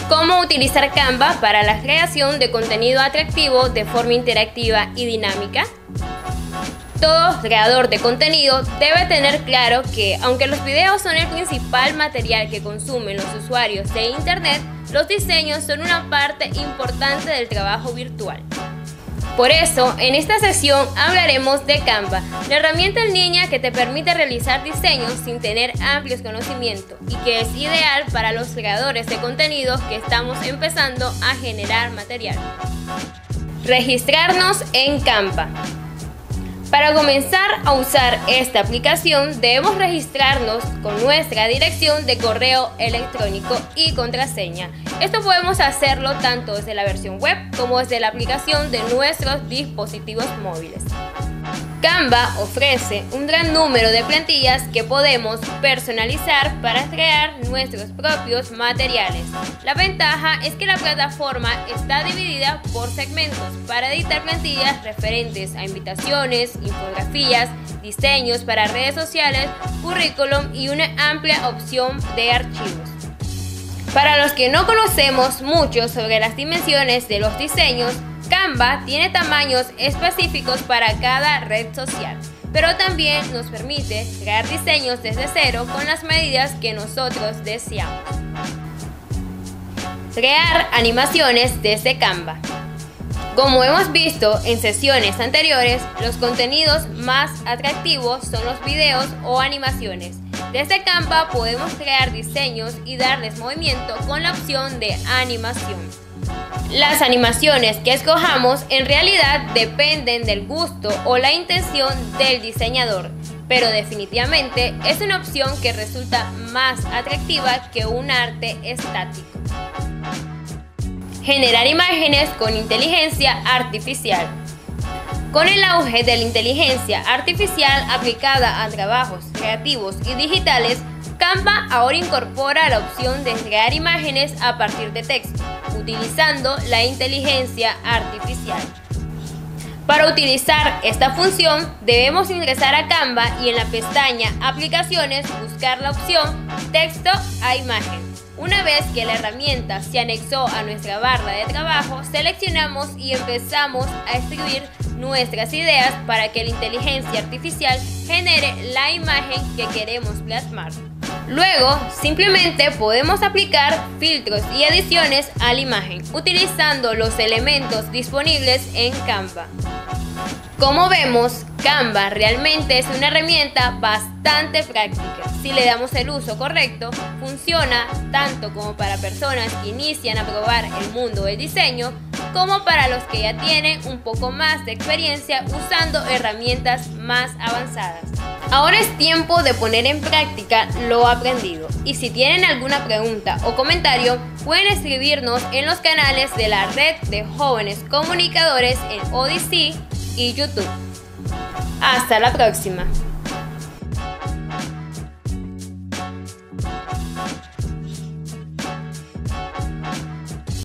Cómo utilizar Canva para la creación de contenido atractivo de forma interactiva y dinámica. Todo creador de contenido debe tener claro que, aunque los videos son el principal material que consumen los usuarios de Internet, los diseños son una parte importante del trabajo virtual. Por eso, en esta sección hablaremos de Canva, la herramienta en línea que te permite realizar diseños sin tener amplios conocimientos y que es ideal para los creadores de contenido que estamos empezando a generar material. Registrarnos en Canva. Para comenzar a usar esta aplicación debemos registrarnos con nuestra dirección de correo electrónico y contraseña. Esto podemos hacerlo tanto desde la versión web como desde la aplicación de nuestros dispositivos móviles. Canva ofrece un gran número de plantillas que podemos personalizar para crear nuestros propios materiales. La ventaja es que la plataforma está dividida por segmentos para editar plantillas referentes a invitaciones, infografías, diseños para redes sociales, currículum y una amplia opción de archivos. Para los que no conocemos mucho sobre las dimensiones de los diseños, Canva tiene tamaños específicos para cada red social, pero también nos permite crear diseños desde cero con las medidas que nosotros deseamos. Crear animaciones desde Canva. Como hemos visto en sesiones anteriores, los contenidos más atractivos son los videos o animaciones. Desde Canva podemos crear diseños y darles movimiento con la opción de animación. Las animaciones que escojamos en realidad dependen del gusto o la intención del diseñador, pero definitivamente es una opción que resulta más atractiva que un arte estático. Generar imágenes con inteligencia artificial. Con el auge de la inteligencia artificial aplicada a trabajos creativos y digitales, Canva ahora incorpora la opción de crear imágenes a partir de texto, utilizando la inteligencia artificial. Para utilizar esta función, debemos ingresar a Canva y en la pestaña Aplicaciones buscar la opción Texto a imagen. Una vez que la herramienta se anexó a nuestra barra de trabajo, seleccionamos y empezamos a escribir nuestras ideas para que la inteligencia artificial genere la imagen que queremos plasmar. Luego, simplemente podemos aplicar filtros y ediciones a la imagen, utilizando los elementos disponibles en Canva. Como vemos, Canva realmente es una herramienta bastante práctica. Si le damos el uso correcto, funciona tanto como para personas que inician a probar el mundo del diseño, como para los que ya tienen un poco más de experiencia usando herramientas más avanzadas. Ahora es tiempo de poner en práctica lo aprendido. Y si tienen alguna pregunta o comentario, pueden escribirnos en los canales de la red de jóvenes comunicadores en Odysee y YouTube. Hasta la próxima.